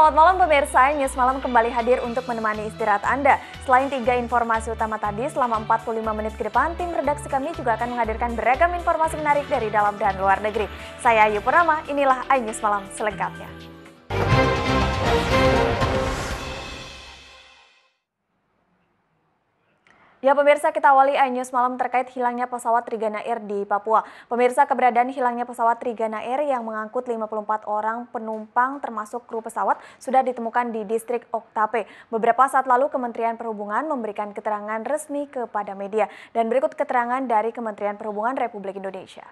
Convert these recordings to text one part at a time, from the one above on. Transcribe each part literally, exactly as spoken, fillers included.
Selamat malam pemirsa, News Malam kembali hadir untuk menemani istirahat Anda. Selain tiga informasi utama tadi, selama empat puluh lima menit ke depan, tim redaksi kami juga akan menghadirkan beragam informasi menarik dari dalam dan luar negeri. Saya Ayu Purnama, inilah iNews Malam selengkapnya. Ya pemirsa, kita awali iNews Malam terkait hilangnya pesawat Trigana Air di Papua. Pemirsa, keberadaan hilangnya pesawat Trigana Air yang mengangkut lima puluh empat orang penumpang termasuk kru pesawat sudah ditemukan di distrik Oktape. Beberapa saat lalu Kementerian Perhubungan memberikan keterangan resmi kepada media. Dan berikut keterangan dari Kementerian Perhubungan Republik Indonesia.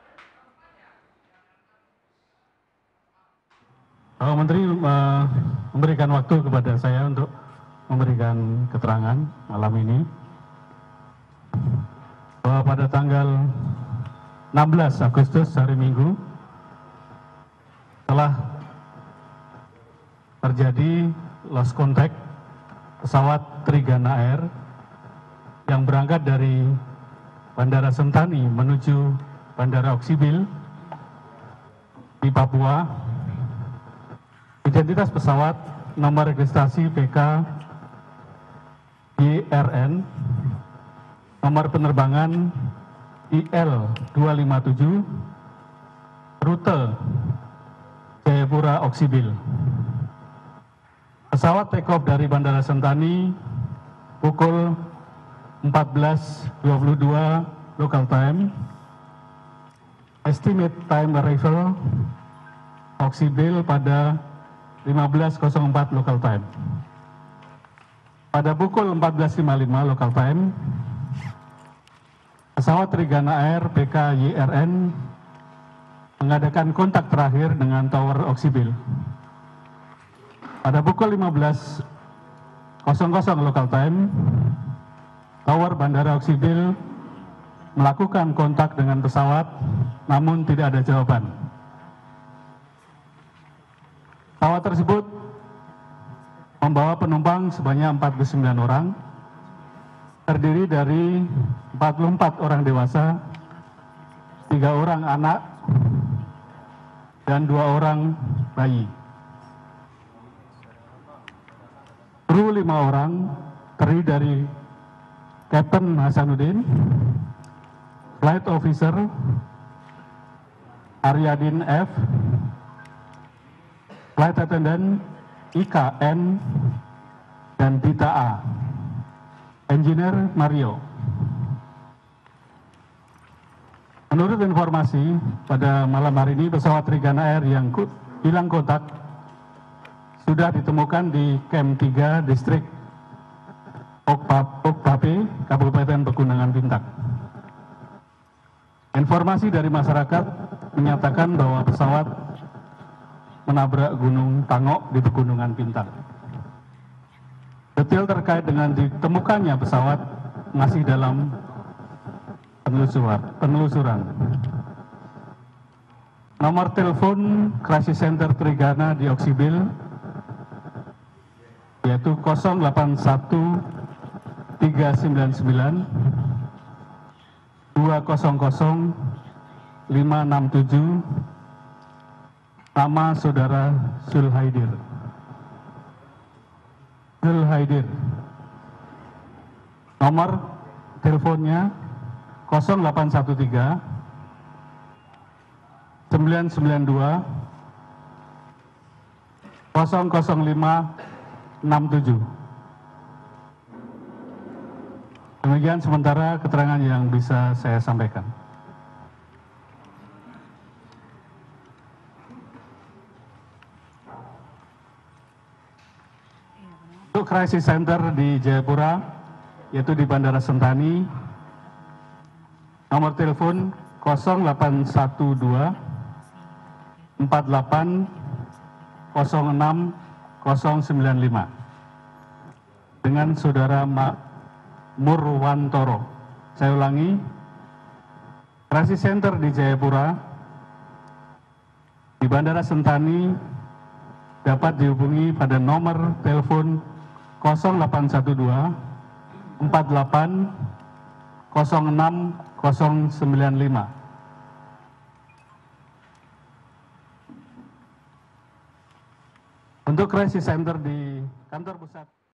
Pak Menteri uh, memberikan waktu kepada saya untuk memberikan keterangan malam ini. Bahwa pada tanggal enam belas Agustus hari Minggu telah terjadi lost contact pesawat Trigana Air yang berangkat dari Bandara Sentani menuju Bandara Oksibil di Papua. Identitas pesawat nomor registrasi P K Y R N, nomor penerbangan I L dua lima tujuh, rute Jayapura Oksibil. Pesawat take off dari Bandara Sentani pukul empat belas dua puluh dua local time. Estimate time arrival Oksibil pada lima belas nol empat local time. Pada pukul empat belas lima puluh lima local time, pesawat Trigana Air P K Y R N mengadakan kontak terakhir dengan Tower Oksibil. Pada pukul lima belas local time, Tower Bandara Oksibil melakukan kontak dengan pesawat, namun tidak ada jawaban. Pesawat tersebut membawa penumpang sebanyak empat puluh sembilan orang, terdiri dari empat puluh empat orang dewasa, tiga orang anak, dan dua orang bayi. Kru lima orang terdiri dari Kapten Hasanuddin, Flight Officer Aryadin F, Flight Attendant I K N, dan Dita A, Engineer Mario. Menurut informasi, pada malam hari ini pesawat Trigana Air yang hilang kontak sudah ditemukan di Camp tiga Distrik Oktape, Kabupaten Pegunungan Bintang. Informasi dari masyarakat menyatakan bahwa pesawat menabrak Gunung Tangok di Pegunungan Bintang. Detail terkait dengan ditemukannya pesawat masih dalam penelusuran. penelusuran. Nomor telepon Crisis Center Trigana di Oksibil yaitu nol delapan satu tiga sembilan sembilan dua nol nol lima enam tujuh, nama saudara Zulhaidir. Zulhaidir. Nomor teleponnya nol delapan satu tiga sembilan sembilan dua nol nol lima enam tujuh. Demikian sementara keterangan yang bisa saya sampaikan. Untuk Crisis Center di Jayapura, yaitu di Bandara Sentani, nomor telepon nol delapan satu dua empat delapan nol enam nol sembilan lima dengan saudara Murwantoro. Saya ulangi, Crisis Center di Jayapura di Bandara Sentani dapat dihubungi pada nomor telepon nol delapan satu dua empat delapan nol enam nol sembilan lima. Untuk crisis center di kantor pusat